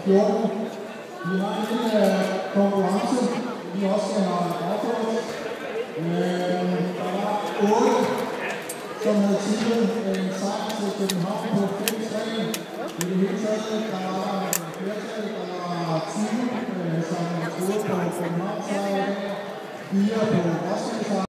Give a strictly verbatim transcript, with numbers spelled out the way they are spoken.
fjorten. Vi har en lille konkurrence, vi også skal have afgjort. Der var otte, som havde tippet en sejr til København på fem tre. I det hele taget, der var flertal, der var tyve, som troede på København sejr. fire på Roskilde sejr.